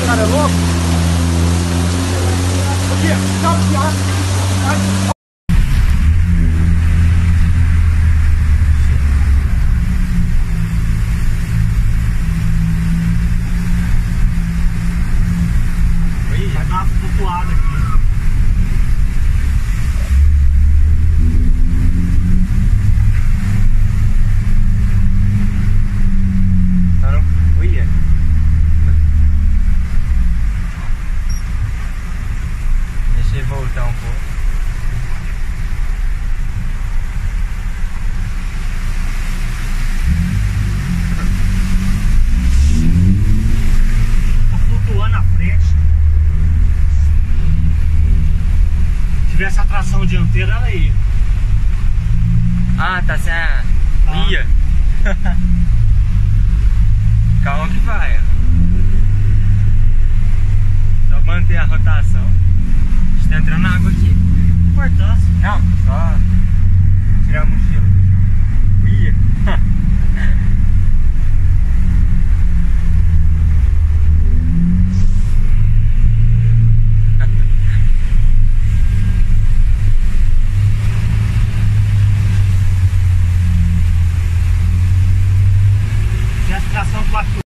cara é louco. Aqui, calma aqui, ó. Vai dar uma flutuada aqui. Tá não? Uia. Deixa eu voltar um pouco. Tá flutuando na frente. Se tivesse a tração dianteira, ela ia. Ah, tá sem a... Ia. Calma que vai, ó. Só manter a rotação. Está entrando água aqui. Importância. Não, só tirar a mochila do chão. Ia.